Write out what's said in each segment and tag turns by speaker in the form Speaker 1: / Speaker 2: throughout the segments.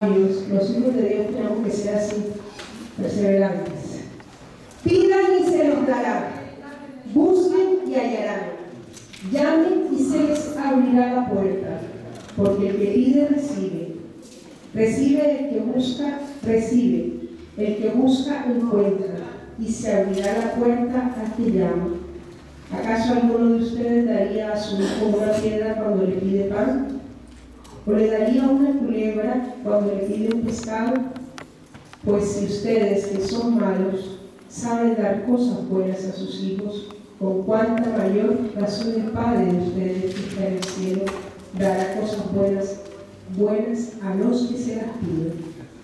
Speaker 1: Los hijos de Dios tenemos que ser así, perseverantes. Pidan y se los dará, busquen y hallarán, llamen y se les abrirá la puerta, porque el que pide recibe, recibe el que busca, recibe, el que busca encuentra, y se abrirá la puerta al que llama. ¿Acaso alguno de ustedes daría a su hijo una piedra cuando le pide pan? ¿O le daría una culebra cuando le pide un pescado? Pues si ustedes, que son malos, saben dar cosas buenas a sus hijos, con cuánta mayor razón el Padre de ustedes que está en el cielo dará cosas buenas a los que se las piden.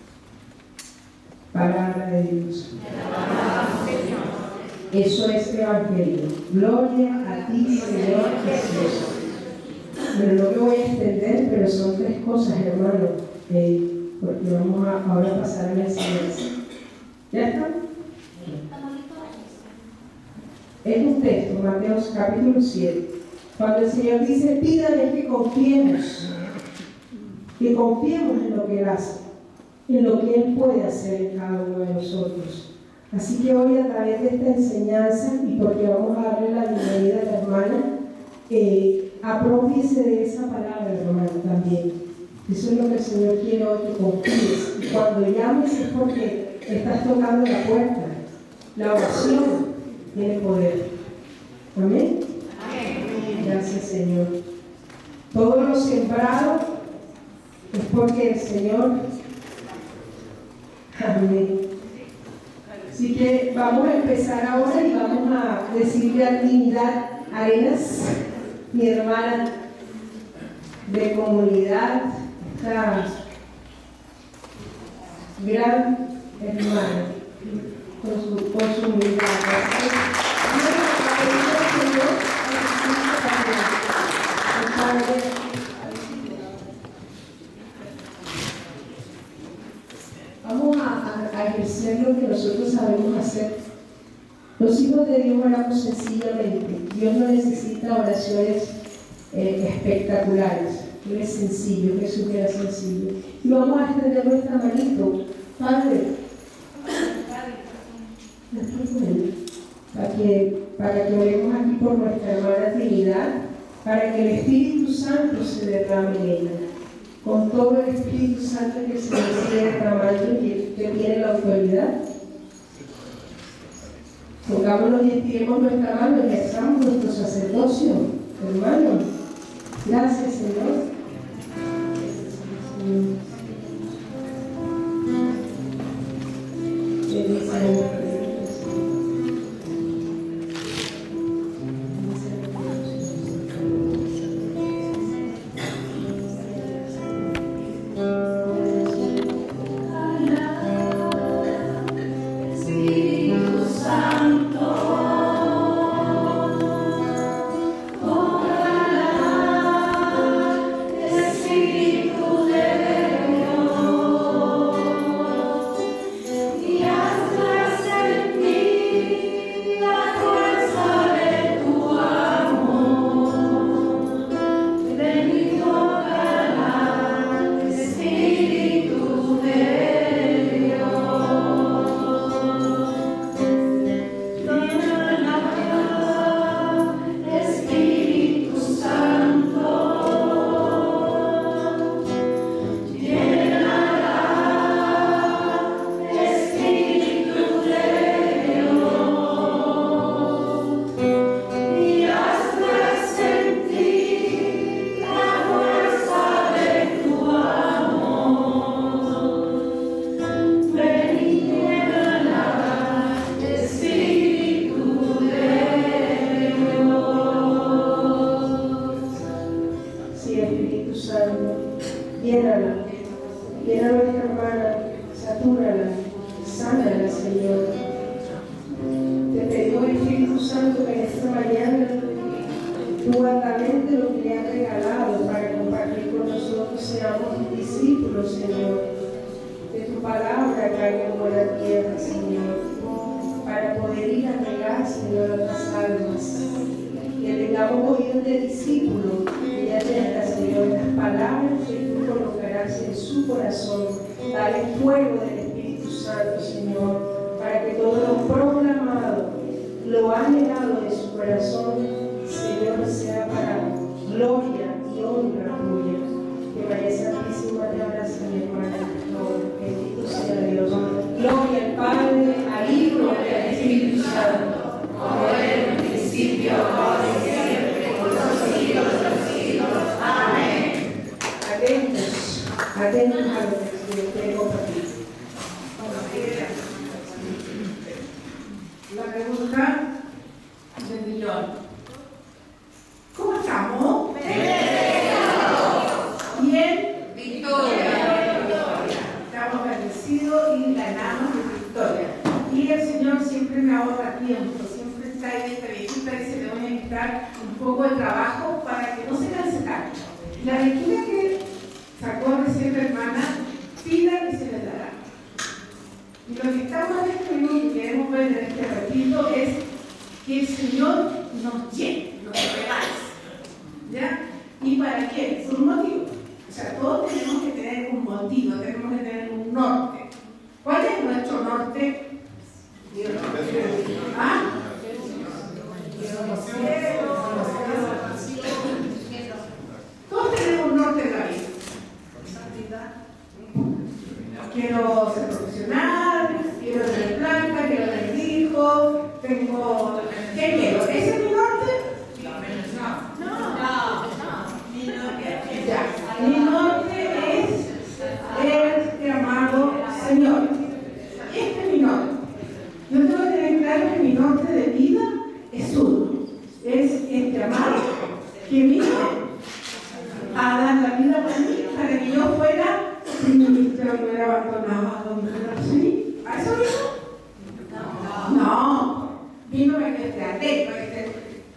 Speaker 1: Palabra de Dios. Eso es el Evangelio. Gloria a ti, Señor Jesús. Bueno, no me voy a extender, pero son tres cosas, hermano, porque vamos ahora a pasar a la enseñanza. ¿Ya está? Es un texto, Mateo capítulo 7. Cuando el Señor dice, pídale que confiemos en lo que Él hace, en lo que Él puede hacer en cada uno de nosotros. Así que hoy, a través de esta enseñanza, y porque vamos a darle la bienvenida a la hermana, aprópiese de esa palabra, hermano, también. Eso es lo que el Señor quiere hoy, que confíes. Y cuando llames es porque estás tocando la puerta. La oración tiene poder. ¿Amén? Gracias, Señor. Todo lo sembrado es porque el Señor... Amén. Así que vamos a empezar ahora y vamos a decirle a Trinidad Arenas, mi hermana de comunidad, esta gran hermana, con su humildad. Vamos a ejercer lo que nosotros sabemos hacer. Los hijos de Dios oramos sencillamente. Dios no necesita oraciones espectaculares. Él es sencillo, Jesús era sencillo. Y vamos a extender nuestra manito, Padre, para que oremos aquí por nuestra hermana Trinidad, para que el Espíritu Santo se derrame en ella. Con todo el Espíritu Santo que se sigue derramando y que tiene la autoridad. Pongámonos y estiremos nuestra mano y ejerzamos nuestro sacerdocio, hermano. Gracias, Señor. Llena nuestra hermana, satúrala, sánala, Señor. Te pedimos, Espíritu Santo, que en esta mañana tú altamente lo que le has regalado para compartir con nosotros seamos discípulos, Señor, de tu palabra caiga en buena tierra, Señor, para poder ir a regar, Señor, otras almas. Que tengamos oídos de discípulos y atenta, Señor, las palabras que tú colocarás en su corazón Dale fuego del Espíritu Santo, Señor, para que todo lo proclamado, lo anhelado de su corazón, Señor, sea para gloria y honra tuya. Que María Santísima te abrace, mi hermana, por bendito sea Dios. Gloria al Padre, al Hijo y al Espíritu Santo, como era en el principio, ahora y siempre, por los siglos de los siglos. Amén. Atentos a lo que quiero compartir.
Speaker 2: La pregunta del millón. ¿Cómo estamos? Bien. Victoria. Estamos bendecidos y ganamos de victoria. Y el Señor siempre me ahorra tiempo, siempre está ahí esta viejita y se le voy a quitar un poco de trabajo para que no se canse tanto. La lectura que sacó recién la hermana, pidan y se les dará. Y lo que estamos describiendo y queremos ver en este ratito es que el Señor nos llene, nos rebalse. ¿Ya? ¿Y para qué? Por un motivo. O sea, todos tenemos que tener un motivo, tenemos que tener un norte. ¿Cuál es nuestro norte? Dios. ¿Ah? Todos tenemos un norte en la vida. Quiero ser profesional, quiero tener planta, quiero tener hijos, tengo... ¿Qué quiero? ¿Ese es mi norte? No. Ya. Mi norte es el amado Señor. Este es mi norte. Yo tengo que tener claro que mi norte de vida es uno. Es este amado que vino a dar la vida por mí para que yo fuera... Si mi ministerio no era abandonado, ¿sí? ¿A eso vino? No. Vino para que esté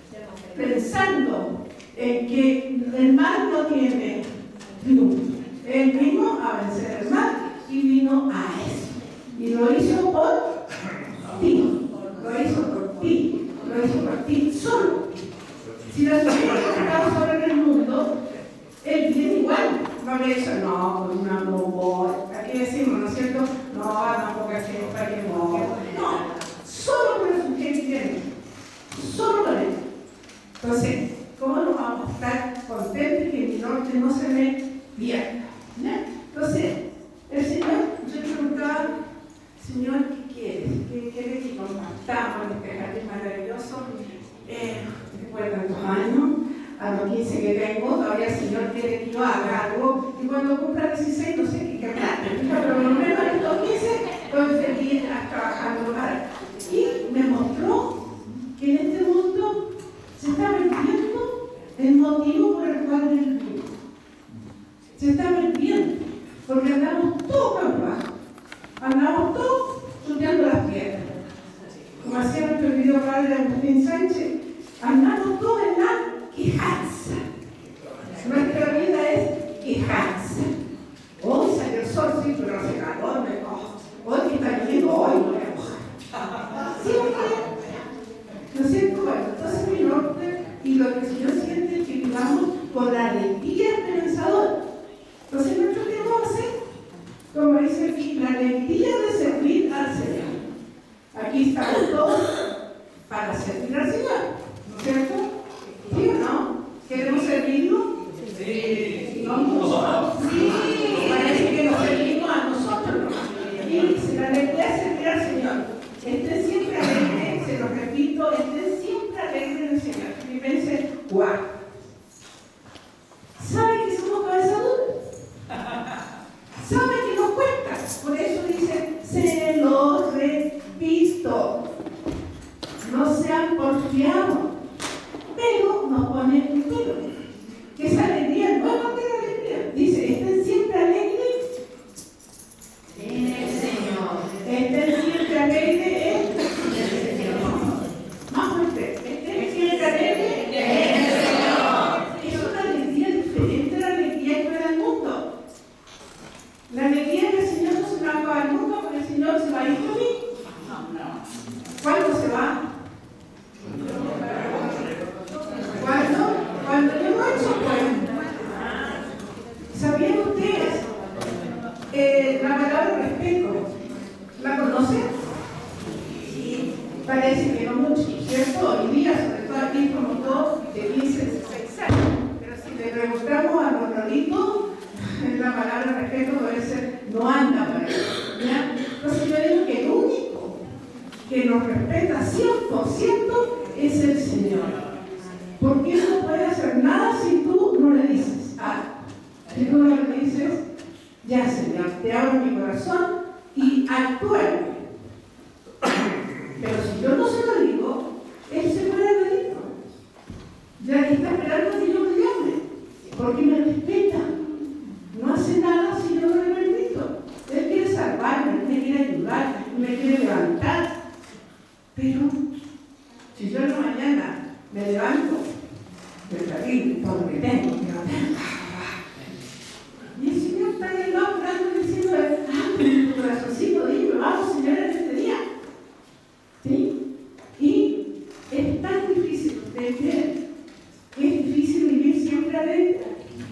Speaker 2: pensando en que el mal no tiene triunfo. Él vino a vencer el mal y vino a eso. Y lo hizo por ti. Lo hizo por ti. Lo hizo por ti solo. Si la sociedad está sobre el mundo, él viene igual. No le dice, no, pues una bobo. Aquí decimos, ¿no es cierto? No, porque para que no. No, solo con el sujeto tiene. Solo con él. Entonces, ¿cómo nos vamos a estar contentos que mi norte no se me pierda? Entonces, el Señor, yo preguntaba, Señor, ¿qué quieres? ¿Qué quieres que compartamos en este jardín maravilloso? Después de tantos años, a los 15 que tengo, todavía el Señor quiere que yo haga algo, y cuando cumpla 16 no sé qué querrá, pero por lo menos en estos 15 estoy feliz trabajando para. Y me mostró que en este mundo se está perdiendo el motivo por el cual él vino. Se está perdiendo, porque andamos todos cambiados, andamos todos chuteando las piedras. Como hacía nuestro querido padre Agustín Sánchez, andamos todos en la quejanza. Nuestra vida es quejanza. Hoy salió el sol, sí, pero hace calor, me cojo. Hoy que está lloviendo, hoy no me moja. Siempre. ¿No es cierto? Bueno, entonces mi norte y lo que el Señor siente es que vivamos con la alegría del pensador. Entonces, ¿nuestro qué vamos a hacer? Como dice aquí, la alegría de servir al Señor. Aquí estamos todos para servir al Señor. ¿No es cierto? ¿Sí o no? ¿Queremos servirlo? Sí. ¿No? Sí. Parece que nos servimos a nosotros. Y la alegría es servir al Señor. Estén siempre alegres, se lo repito, estén siempre alegres en el Señor. Filipenses 4. ¿Sabe que somos cabeza dura? ¿Sabe que nos cuesta? Por eso dice, se lo repito. No sean porfiados, pero nos pone en pelo. Que esa alegría no es cualquier alegría. Dice, estén siempre alegres en el Señor. Estén siempre alegres en el Señor. Más fuerte. Estén siempre alegres en el Señor. Es una alegría diferente a la alegría que me da el mundo. La alegría del Señor no se va a acabar nunca porque el Señor se va a ir conmigo. ¿Cuándo se va? Cuando yo no he hecho cuenta. ¿Sabían ustedes? La palabra respeto, ¿la conoce? Sí. Parece que no mucho, ¿cierto? Hoy día, sobre todo aquí, como todos de 15, 16 años. Pero si le preguntamos a los roditos, la palabra respeto puede ser, no anda por ahí. ¿Ya? Entonces yo digo que el único que nos respeta 100% es el Señor. Porque Él no puede hacer nada si tú no le dices. Si tú no le dices, ya Señor, te abro mi corazón y actúa en mí. Pero si yo no se lo digo, Él se puede reír. Ya está esperando que yo me llame, porque me respeta. No hace nada si yo no le permito. Él quiere salvarme, Él me quiere ayudar, me quiere levantar. Pero si yo en la mañana me levanto del carril, todo lo que tengo, y el Señor está ahí orando diciendo, tu corazoncito, dime, vamos Señor en este día. ¿Sí? Y es tan difícil de creer, es difícil vivir siempre alegre.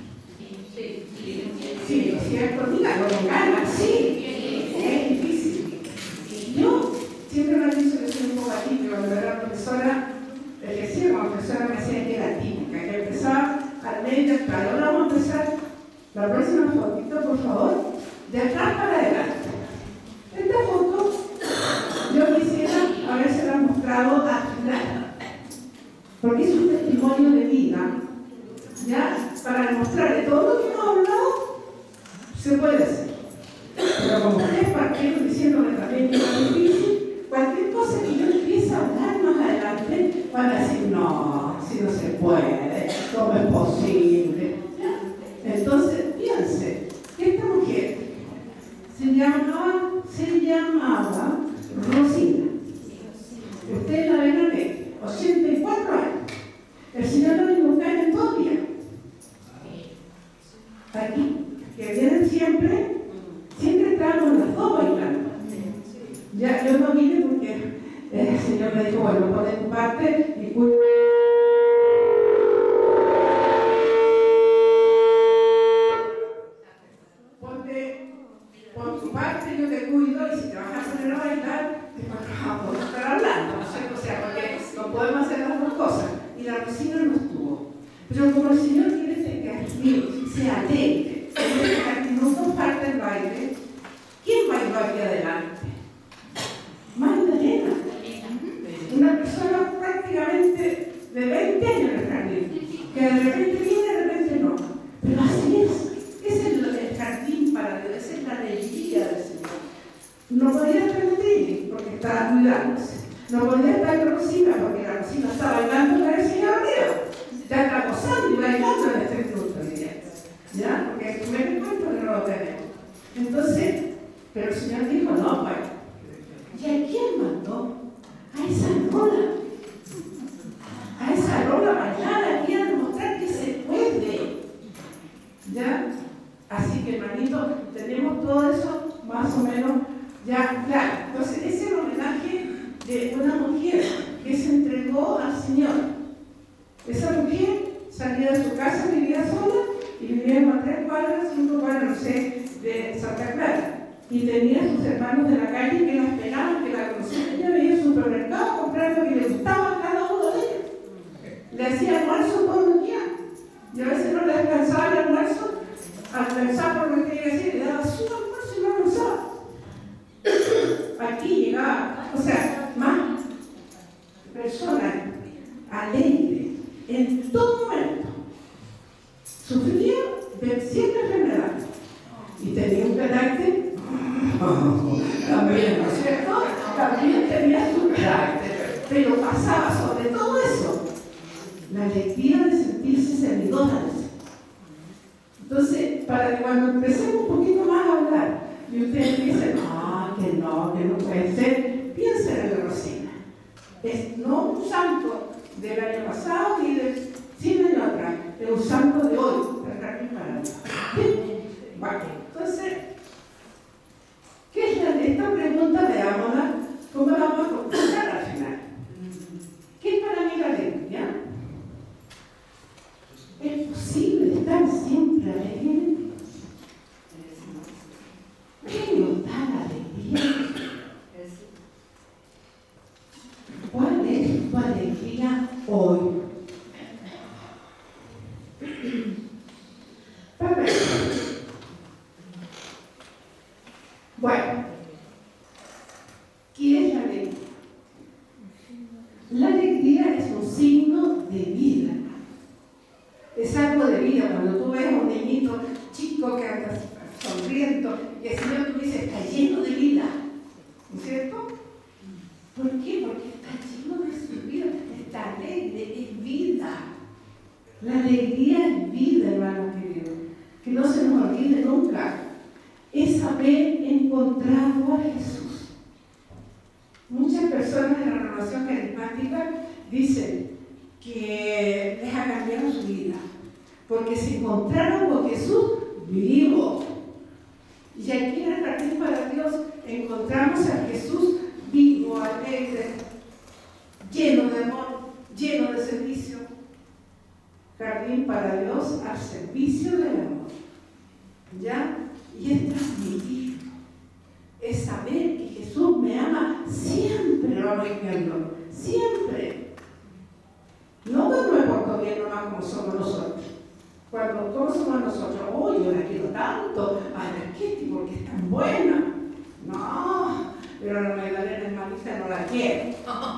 Speaker 2: Sí, es cierto, dígalo, ganas, sí, es difícil. Yo siempre me han dicho que soy un poco atípica, cuando era profesora, ejercía como profesora, me decía que era típica, que empezaba al medio del palo. Ahora vamos a empezar la próxima fotito, por favor, de atrás para adelante. Esta foto yo quisiera habérsela mostrado al final, porque es un testimonio de vida, ¿ya? Para demostrarle todo lo que hemos hablado, se puede hacer. Pero como ustedes partieron diciéndome también que era difícil, cualquier cosa que yo empiece a hablar más adelante, van a decir, no, si no se puede, ¿cómo es posible? ¿Ya? Entonces, piense, que esta mujer se llamaba Rosina. Ustedes la ven aquí, 84 años. El Señor la vino a buscar en 2 días. Aquí, que vienen siempre estábamos las dos bailando. Ya, yo no vine porque el Señor me dijo, bueno, pon tu parte y cuida. Por tu parte yo te cuido y si te vas a poner a bailar, vamos a estar hablando, ¿no es cierto? O sea, porque no podemos hacer las dos cosas. Y la Rosina no estuvo. Pero como el Señor quiere que aquí sea alegre, que no comparte el baile, ¿quién bailó aquí adelante? Magdalena. Una persona prácticamente de 20 años en el jardín, que de repente viene, de repente no. Pero así es. Ese es el jardín para Dios, esa es la alegría del Señor. No podía estar en Trini porque estaba cuidándose. No podía estar en Rosina porque la Rosina está bailando con el Señor Dios. Ya está gozando y bailando en este culto, diría. ¿Ya? Porque el primer encuentro que no lo tenemos. Entonces, pero el Señor dijo, no, pues. ¿Y a quién mandó? A esa Lola. A esa Lola bailar aquí a demostrar que se puede. ¿Ya? Así que, hermanito, tenemos todo eso más o menos ya claro. Entonces, ese es el homenaje de una mujer que se entregó al Señor. Esa mujer salía de su casa, vivía sola y vivía a 3 cuadras, 5 cuadras, no sé, de Santa Clara. Y tenía sus hermanos de la calle que la esperaban, que la conocían. Ella veía el supermercado a comprar lo que le gustaba a cada uno de ellos. Le hacía almuerzo todos los días. Y a veces no le alcanzaba el almuerzo, alcanzaba por lo que quería decir, le daba su almuerzo y no almorzaba. Aquí llegaba, o sea, más personas alegres en todo momento. Sufría de 7 enfermedades y tenía un carácter también, ¿no es cierto? También tenía su carácter, pero pasaba sobre todo eso la alegría de sentirse servidora. Entonces, para que cuando empecemos un poquito más a hablar y ustedes dicen, que no puede ser, piensen en la Rosina. Es no un santo del año pasado ni de 100 años atrás, es un santo de hoy, del jardín para Bueno, entonces, ¿qué es esta pregunta? Veámosla, ¿cómo la vamos a contestar al final? ¿Qué es para mí la alegría? ¿Es posible estar siempre alegre? ¿Qué nos Bueno, ¿qué es la alegría? La alegría es un signo de vida. Es algo de vida. Cuando tú ves a un niñito chico que anda sonriendo y el Señor tú dices, está lleno de vida. ¿No es cierto? ¿Por qué? Porque está lleno de su vida. Está alegre, es vida. La alegría es vida, hermanos queridos. Que no se nos olvide nunca. Es haber encontrado a Jesús. Muchas personas en la renovación carismática dicen que les ha cambiado su vida, porque se encontraron con Jesús vivo. Y aquí en el Jardín para Dios encontramos a Jesús vivo, alegre, lleno de amor, lleno de servicio. Jardín para Dios al servicio del amor. ¿Ya? Y es transmitir, es saber que Jesús me ama siempre, lo vamos viendo, siempre. No cuando me porto bien nomás como somos nosotros. ¿Cómo somos nosotros? Oh, yo la quiero tanto, ay, la Kitty porque es tan buena. No, pero la Magdalena hermanita no la quiere.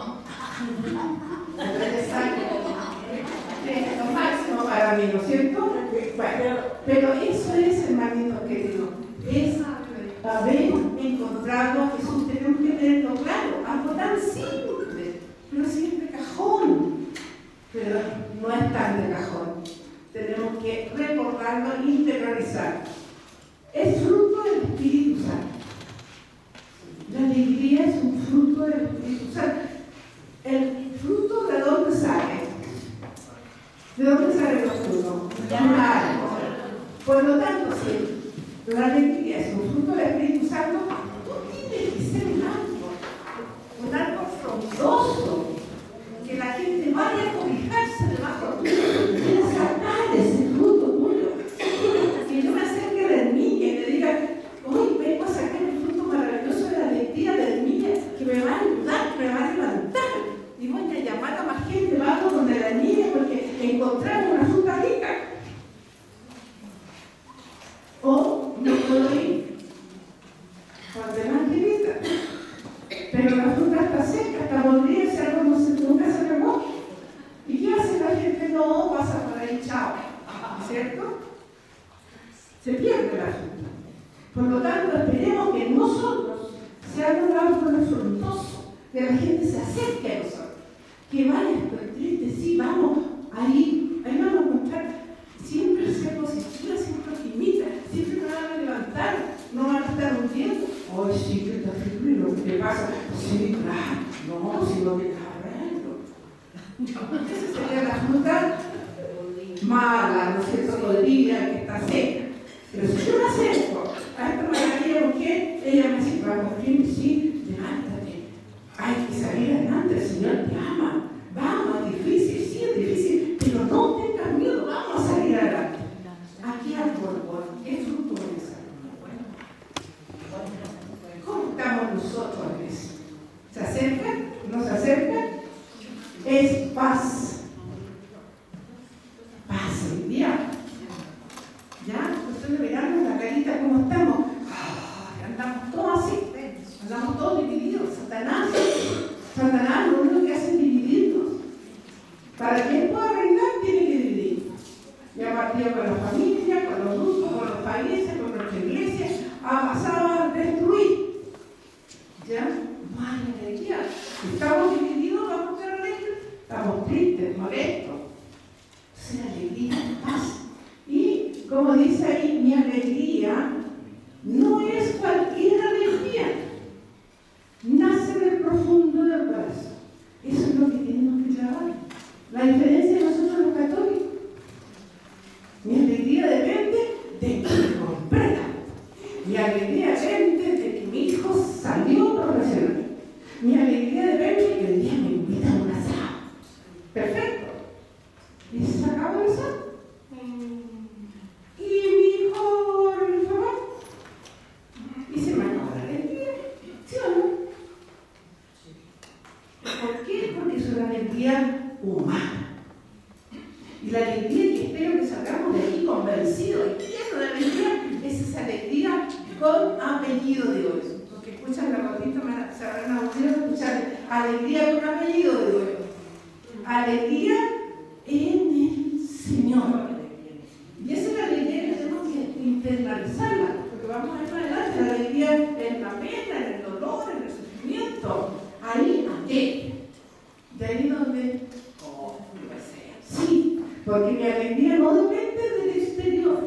Speaker 2: Es lo máximo para mí, ¿no es cierto? Bueno, pero eso es, hermanito querido, es haber encontrado a Jesús. Tenemos que tenerlo claro, algo tan simple, pero siempre cajón. Pero no es tan de cajón. Tenemos que recordarlo e interiorizarlo. Es fruto del Espíritu Santo. La alegría es un fruto del Espíritu Santo. ¿El fruto de dónde sale? ¿De dónde salen los frutos? De un árbol. Por lo tanto, si la alegría es un fruto del Espíritu Santo, tú tienes que ser un árbol frondoso, que la gente vaya a cobijarse debajo de ti, quiera sacar ese fruto tuyo. Que yo me acerque del niño y le diga, hoy vengo a sacar el fruto maravilloso de la alegría del niño, que me va a ayudar, que me va a levantar. Y voy a llamar a más gente, vamos donde la niña, porque encontramos una fruta rica. O no puedo ir con demás querida, pero la fruta está seca, está podrida, si algo nunca se regó. ¿Y qué hace la gente? No, pasa por ahí, chao. ¿Cierto? Se pierde la fruta. Por lo tanto, esperemos que nosotros seamos un árbol frondoso, que la gente se acerque a nosotros, que vaya, estoy triste, sí, vamos, ahí vamos a encontrar. Siempre ser positiva, siempre optimista, siempre me van a levantar, no van a estar hundiendo. Ay, sí, que está terrible lo que te pasa. Sí, claro, no, si no te estás arreglando. Esa sería la fruta mala, ¿no es cierto? Podrida, que está seca. Pero si yo me acerco a esta maravilla, ¿por qué? Ella me dice, vamos, sí, levántate. Hay que salir adelante, el Señor te ama. Vamos, es difícil, sí, es difícil, pero no tengas miedo, vamos a salir adelante. Aquí al árbol, ¿qué fruto es esa? ¿Cómo estamos nosotros en eso? ¿Se acercan? ¿No se acercan? Es paz. Paz hoy día. ¿Ya? Ustedes verán la carita cómo estamos. Andamos todos así. Andamos todos divididos. Satanás lo único que hace es dividirnos. Para que él pueda reinar, tiene que dividirnos. Y ha partido con la familia, con los grupos, con los países, con nuestra iglesia. Ha pasado a destruir. ¿Ya? No hay alegría. Si estamos divididos, vamos a estar alegres. Estamos tristes, molestos. Ser alegría, paz. Y como dice ahí, mi alegría no es cualquier alegría. Nace del profundo del corazón. Eso es lo que tenemos que trabajar. La diferencia de nosotros los católicos. Mi alegría depende de que me comprenda. Mi alegría apellido de hoy. Los que escuchan la gotita se habrán aburrido de escuchar alegría con apellido de hoy. Alegría en el Señor. Y esa es la alegría que tenemos que internalizarla, porque vamos a ir para adelante. La alegría en la pena, en el dolor, en el sufrimiento. Ahí, ¿qué? De ahí donde, sí, porque mi alegría no depende del exterior,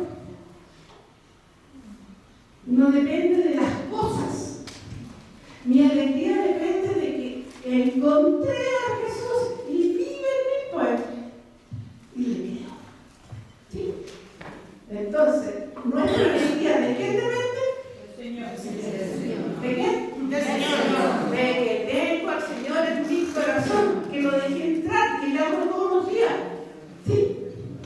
Speaker 2: no depende de las cosas. Mi alegría depende de que encontré a Jesús y vive en mi pueblo y le creo. ¿Sí? Entonces, nuestra alegría, ¿de qué depende? Del Señor. ¿De qué? Del Señor. De que tengo al Señor en mi corazón, que lo dejé entrar, que le hago todos los días. ¿Sí?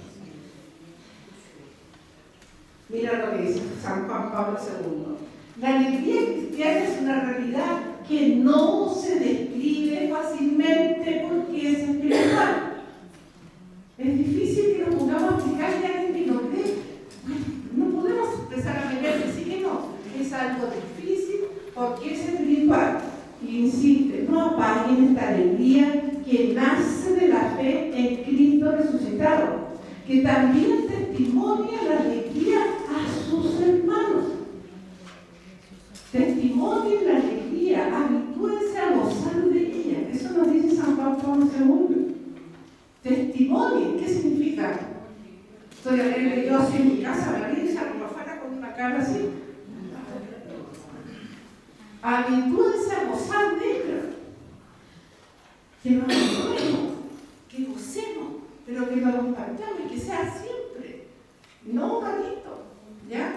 Speaker 2: Mira lo que dice San Juan Pablo II. La alegría cristiana es una realidad que no se describe fácilmente porque es espiritual. Es difícil que nos pongamos a explicarle a alguien que no cree. No podemos expresar a meter, sí que no. Es algo difícil porque es espiritual. Y insiste, no apaguen esta alegría que nace de la fe en Cristo resucitado, que también testimonia la alegría a sus hermanos. Testimonien la alegría, habitúense a gozar de ella. Eso nos dice San Juan Pablo II. Testimonien, ¿qué significa? Estoy alegre yo así en mi casa, me río y salgo afuera con una cara así. Habitúense a gozar de ella. Que nos habituemos, que gocemos, pero que lo compartamos y que sea siempre, no un ratito, ¿ya?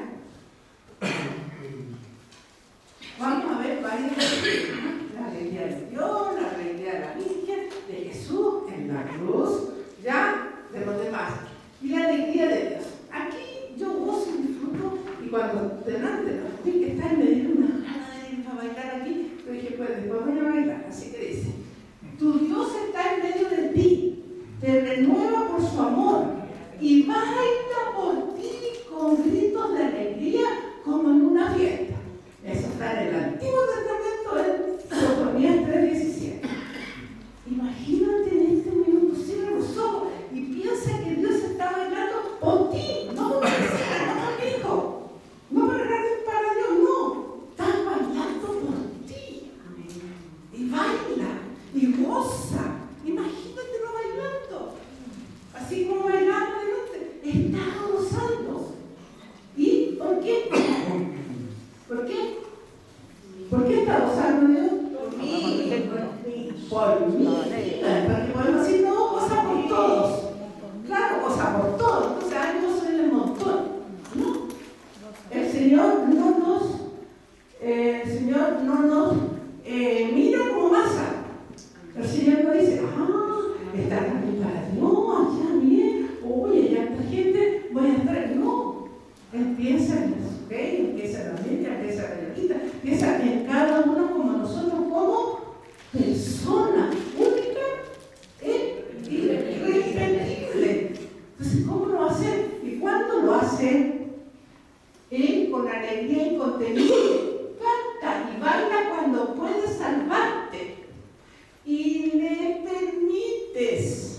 Speaker 2: Vamos a ver varias alegrías. La alegría de Dios, la alegría de la Virgen, de Jesús en la cruz, ¿ya? De los demás. Y la alegría de Dios. Aquí yo gozo y disfruto, y cuando delante vi que está y me dieron una gana de ir a bailar aquí, yo dije, pues después voy a bailar. Así que dice, tu Dios está en medio de ti, te renueva por su amor y baila por ti con gritos de alegría como en una fiesta. Eso está en el Antiguo Testamento, en Sofonías 3:17. Imagínate en este minuto, cierra los ojos y piensa que Dios está bailando por ti, no por mi hijo, no para Dios, no. Está bailando por ti. Y baila, y goza. Imagínatelo bailando. Así como bailando delante, está gozando. ¿Y por qué? ¿Por qué? ¿Por qué está gozando Dios? Por mí. Por mí. Porque podemos decir, no, goza por todos. Claro, goza por todos. Entonces hay gozo en el montón. No. El Señor no nos mira como masa. El Señor no dice, está también para Dios, ya bien, oye, ya esta gente, voy a estar. No. Él piensa en eso, ¿okay? Empieza en la mente, empieza en la gatita, piensa en cada uno como nosotros, como persona única e irrepetible. Entonces, ¿cómo lo hace? ¿Y cuándo lo hace? Él con alegría incontenible canta y baila cuando puede salvarte y le permites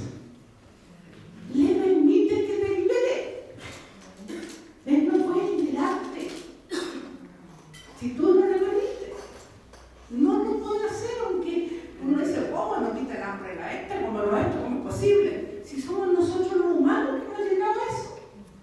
Speaker 2: que te libere. Él no puede liberarte si tú no le permites. No lo puede hacer, aunque uno dice, ¿cómo no quita el hambre a esta? ¿Cómo lo ha hecho? ¿Cómo es posible? Si somos nosotros los humanos que no llegamos a eso.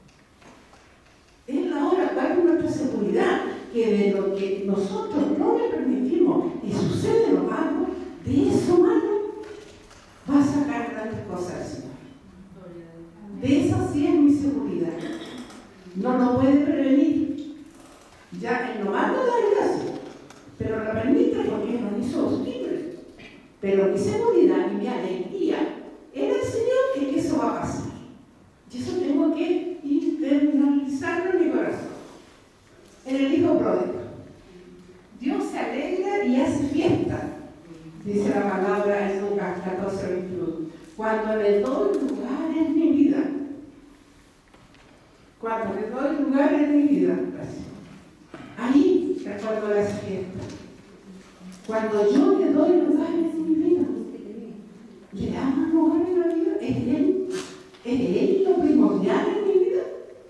Speaker 2: Es la hora, ¿cuál es nuestra seguridad? Que de lo que nosotros no le permitimos y sucede lo malo, de eso malo va a sacar grandes cosas, Señor. De esa sí es mi seguridad. No lo puede prevenir. Ya en lo malo da gracia, pero lo permite porque nos hizo libres. Pero mi seguridad y mi alegría en el Señor es que eso va a pasar. Y eso tengo que internalizarlo en mi corazón. En el hijo pródigo, Dios se alegra y hace fiesta, dice la palabra en Lucas 14:21. Cuando le doy lugar en mi vida, ahí, cuando la fiesta. Cuando yo le doy lugar en mi vida, le damos lugar en la vida, ¿es Él lo primordial en mi vida?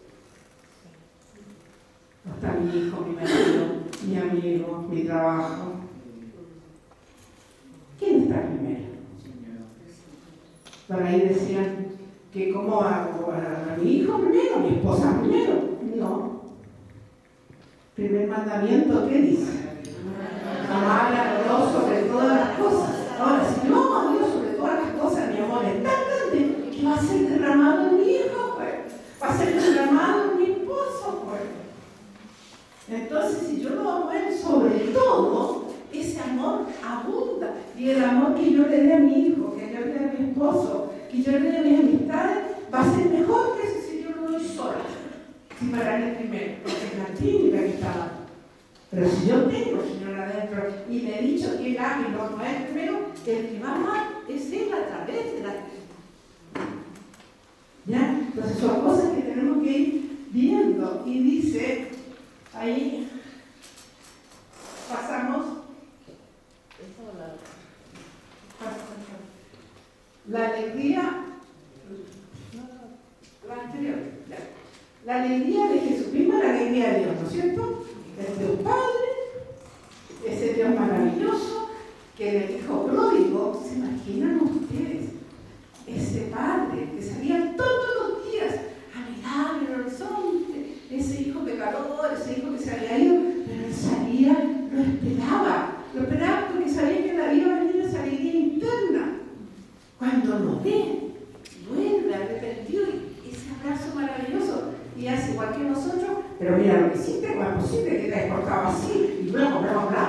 Speaker 2: No está mi hijo, mi marido, mi amigo, mi trabajo. ¿Quién está primero? Por ahí decían que cómo hago a mi hijo primero, a mi esposa primero. No. Primer mandamiento, ¿qué dice? Amar a Dios sobre todas las cosas. Ahora, si yo amo a Dios sobre todas las cosas, mi amor es tan grande que va a ser derramado en mi hijo, pues. Va a ser derramado en mi esposo, pues. Entonces, si yo lo amo a Él sobre todo, ese amor abunda. Y el amor que yo le dé a mi hijo, que yo le dé a mi esposo, que yo le dé a mis amistades, va a ser mejor que eso si yo lo doy sola. Si para Él primero, porque es la clínica que estaba. Pero si yo tengo al Señor adentro y le he dicho que Él ama y lo ama Él primero, el que va a amar es Él a través de la clínica. ¿Ya? Entonces son cosas que tenemos que ir viendo. Y dice, ahí pasamos la alegría, la anterior, ya. La alegría de Jesucristo, la alegría de Dios, ¿no es cierto? El Dios Padre, ese Dios maravilloso, que en el Hijo pródigo, ¿se imaginan ustedes? Ese Padre que salía todos los días a mirar el horizonte, ese hijo pecador, ese hijo que se había ido, pero él salía, lo esperaba porque sabía que la vida iba a venir esa alegría interna. Cuando lo ve, vuelve arrepentido y ese abrazo maravilloso, y hace igual que nosotros, pero mira lo que hiciste, ¿cómo es posible que te hayas portado así? Y luego,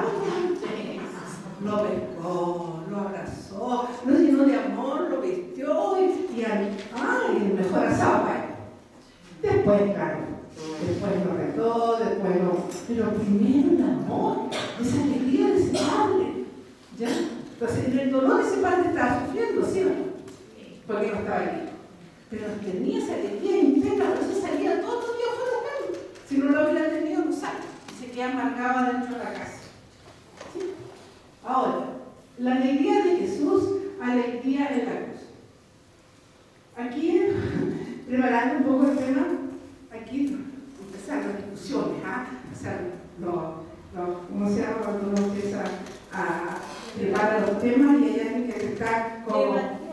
Speaker 2: lo pescó, lo abrazó, lo llenó de amor, lo vistió y el mejor asado para él. Después, claro, después lo retó, pero primero el amor, esa alegría de ese padre, ¿ya? Entonces, en el dolor ese padre estaba sufriendo, ¿sí o no? Porque no estaba aquí. Pero tenía esa alegría interna, por eso salía todos los días fuera de la calle. Si no lo hubiera tenido, no sale. Y se queda amargado dentro de la casa. ¿Sí? Ahora, la alegría de Jesús, alegría en la cruz. Aquí, preparando un poco el tema, aquí empezaron las discusiones, o sea, ¿cómo se llama cuando uno empieza a preparar los temas y hay alguien que está como...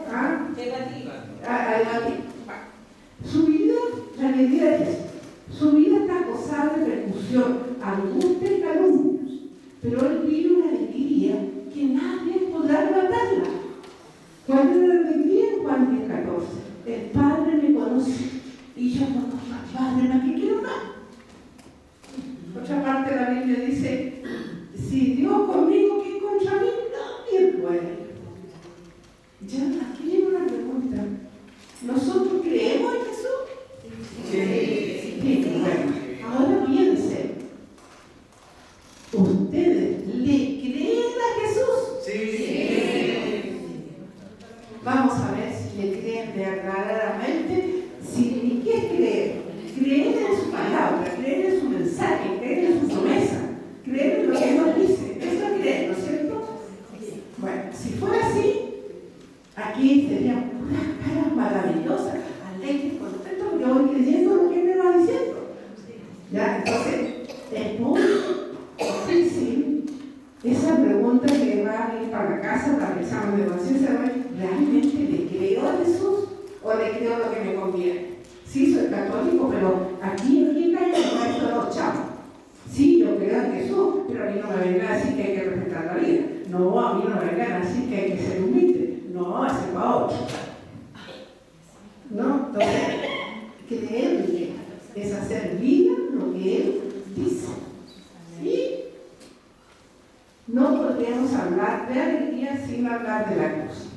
Speaker 2: a debatir. Su vida, la alegría de Jesús, su vida está acosada de persecución, angustia y calumnias, pero él vive una alegría que nadie podrá arrebatarla. ¿Cuál es la alegría? En Juan 10:14. El Padre me conoce y yo conozco al Padre, ¿más que quiero más? Otra parte de la Biblia dice, si Dios conmigo, ¿quién contra mí? Nadie puede. Ya, aquí viene una pregunta. ¿Nosotros creemos en Jesús? Sí. Bueno, ahora piensen. ¿Ustedes le creen a Jesús? Sí. Vamos a ver si le creen verdaderamente. ¿Y qué es creer? Creer en su palabra, creer en su mensaje, creer en su promesa, creer en lo que Dios dice. Eso es creer, ¿no es cierto? Bueno, si fuera así, aquí serían unas caras maravillosas, alegres, contentos, porque voy creyendo lo que me va diciendo. ¿Ya? Entonces, es muy difícil esa pregunta que va a ir para la casa, para el examen de conciencia, ¿realmente le creo a Jesús o le creo lo que me conviene? Sí, soy católico, pero aquí cae el maestro de los chavos. Sí, yo creo en Jesús, pero a mí no me vengan a decir que hay que respetar la vida. No, a mí no me vengan a decir que hay que ser humilde. No, ese va otro. ¿No? Entonces, creerle es hacer vida lo que Él dice. Y no podríamos hablar de alegría sin hablar de la cruz.